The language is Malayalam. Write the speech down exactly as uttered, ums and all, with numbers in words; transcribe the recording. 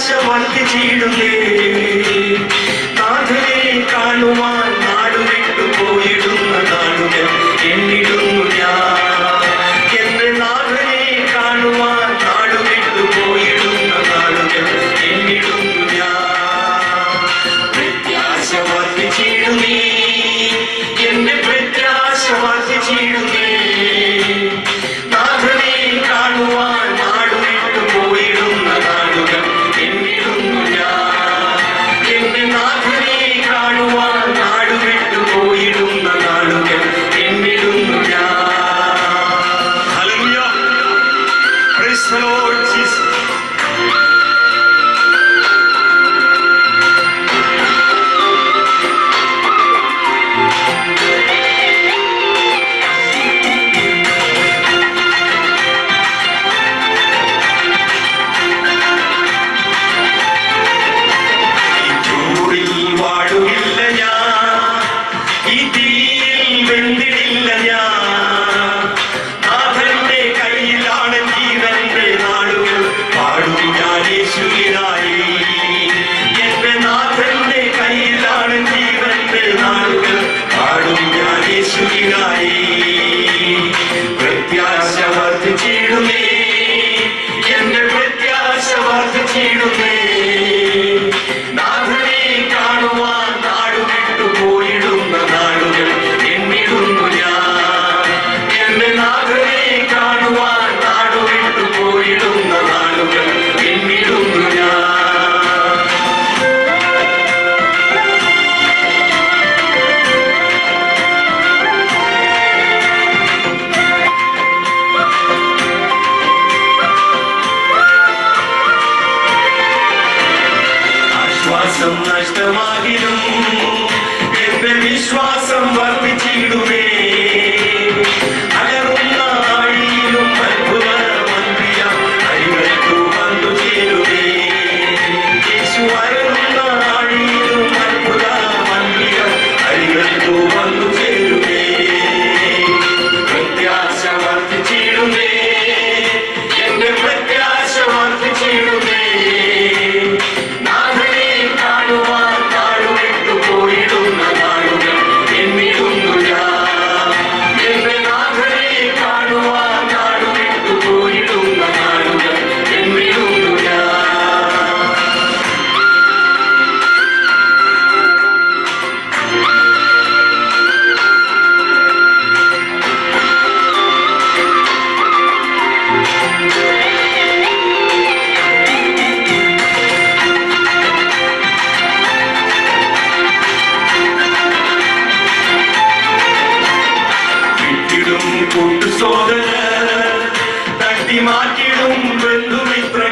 പ്രത്യാശ വർദ്ധിച്ചിടുന്നേ. നാഥനെ കാണുവാൻ നാടുവിട്ടു പോയിടുന്ന നാടുകൾ എന്നിടുന്നു ഞാൻ. എന്റെ നാഥനെ കാണുവാൻ നാടുവിട്ടു പോയിടുന്ന നാടുകൾ എന്നിടുന്നു ഞാൻ. പ്രത്യാശ വർദ്ധിച്ചിടുന്നേ, എന്റെ പ്രത്യാശ വർദ്ധിച്ചിടുന്നേ. നാഥനെ കാണുവാൻ നാടുവിട്ടു പോയിടുന്ന നാടുകൾ എന്നിടുന്നു ഞാൻ. എന്റെ നാഥനെ കാണുവാൻ നാടുവിട്ടു പോയിടുന്ന നാടുകൾ എന്നിടുന്നു ഞാൻ. Hallelujah. Praise the Lord Jesus. പ്രത്യാശ വർദ്ധിച്ചിടുന്നേ, എന്റെ പ്രത്യാശ വർദ്ധിച്ചിടുന്നേ. നാഥനെ കാണുവാൻ നാടുവിട്ടു പോയിടുന്ന നാടുകൾ എന്നിടുന്നു ഞാൻ. എന്റെ നാഥനെ കാണുവാൻ നാടുവിട്ടു പോയിടുന്ന നാടുകൾ എന്നിടുന്നു ഞാൻ. നഷ്ടമാകിലും എന്റെ വിശ്വാസം വർദ്ധിച്ചിടുമേ. അലറുന്ന ആഴിയിലും അത്ഭുത മന്ത്രിയ അരികൾക്കു വന്നു ചേരുമേ. യേശു അലറുന്ന ആഴിയിലും അത്ഭുത മന്ത്രിയ അരികൾക്കു വന്നു ചേരുമേ. പ്രത്യാശ വർദ്ധിച്ചിടുമേ, എന്റെ പ്രത്യാശ വർദ്ധിച്ചിടുമേ. കൂട്ടുസോദരർ തട്ടി മാറ്റിടും ബന്ധുമിത്ര